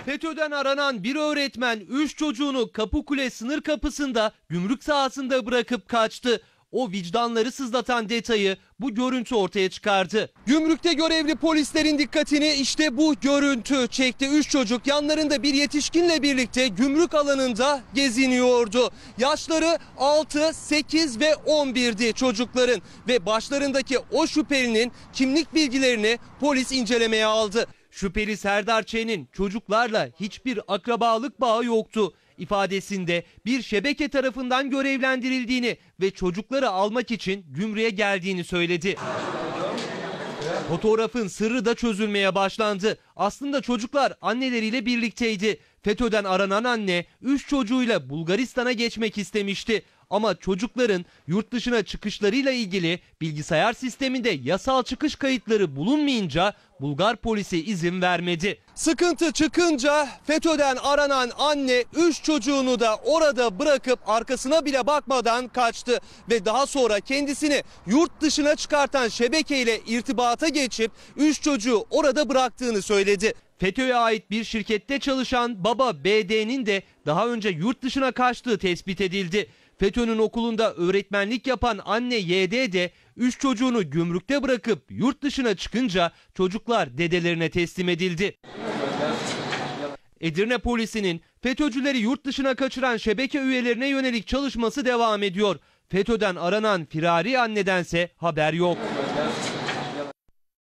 FETÖ'den aranan bir öğretmen 3 çocuğunu Kapıkule sınır kapısında gümrük sahasında bırakıp kaçtı. O vicdanları sızlatan detayı bu görüntü ortaya çıkardı. Gümrükte görevli polislerin dikkatini işte bu görüntü çekti. 3 çocuk yanlarında bir yetişkinle birlikte gümrük alanında geziniyordu. Yaşları 6, 8 ve 11'di çocukların ve başlarındaki o şüphelinin kimlik bilgilerini polis incelemeye aldı. Şüpheli Serdar Ç'nin çocuklarla hiçbir akrabalık bağı yoktu. İfadesinde bir şebeke tarafından görevlendirildiğini ve çocukları almak için gümrüğe geldiğini söyledi. Fotoğrafın sırrı da çözülmeye başlandı. Aslında çocuklar anneleriyle birlikteydi. FETÖ'den aranan anne 3 çocuğuyla Bulgaristan'a geçmek istemişti. Ama çocukların yurt dışına çıkışlarıyla ilgili bilgisayar sisteminde yasal çıkış kayıtları bulunmayınca Bulgar polisi izin vermedi. Sıkıntı çıkınca FETÖ'den aranan anne 3 çocuğunu da orada bırakıp arkasına bile bakmadan kaçtı. Ve daha sonra kendisini yurt dışına çıkartan şebekeyle irtibata geçip 3 çocuğu orada bıraktığını söyledi. FETÖ'ye ait bir şirkette çalışan baba BD'nin de daha önce yurt dışına kaçtığı tespit edildi. FETÖ'nün okulunda öğretmenlik yapan anne YD de 3 çocuğunu gümrükte bırakıp yurt dışına çıkınca çocuklar dedelerine teslim edildi. Edirne polisinin FETÖ'cüleri yurt dışına kaçıran şebeke üyelerine yönelik çalışması devam ediyor. FETÖ'den aranan firari annedense haber yok.